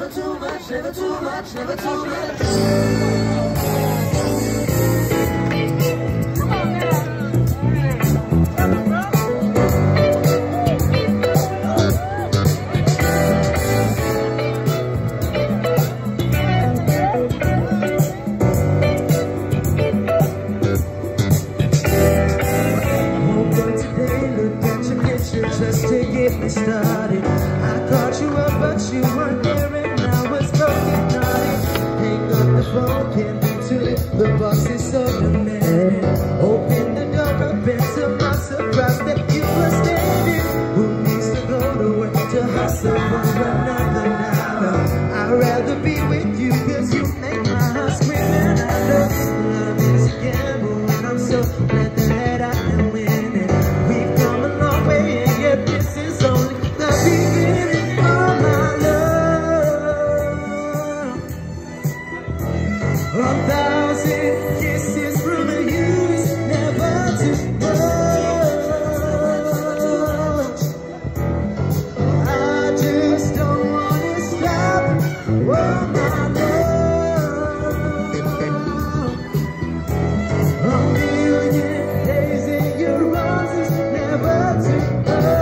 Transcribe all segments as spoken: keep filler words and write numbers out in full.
too much, never too much, never too much. Just to get me started, I called you up, but you weren't there, and I was broken hearted. Hang up the phone, can't be to it. The boss is so demanding. Open the door up, and to my surprise, that you were standing. Who needs to go to work to hustle for another dollar? I'd rather be with you, cause you make my heart scream. And I know love is a gamble, and I'm so glad that I am winning. We've come a long way. This is only the beginning of my love. A thousand kisses from you is never too much. I just don't want to stop. Oh, my love. A million days in your arms is never too much.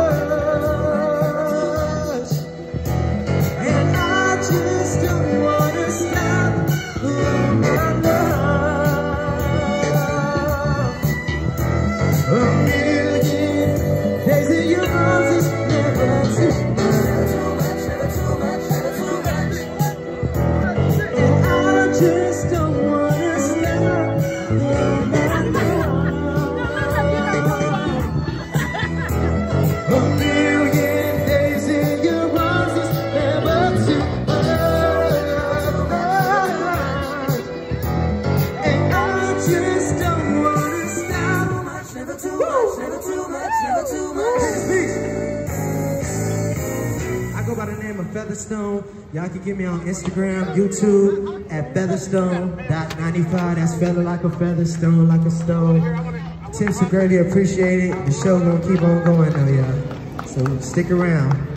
I go by the name of Featherstone. Y'all can get me on Instagram, YouTube at featherstone dot ninety-five. That's feather like a feather, stone like a stone. Tips are greatly appreciated. The show gonna keep on going though, y'all. So stick around.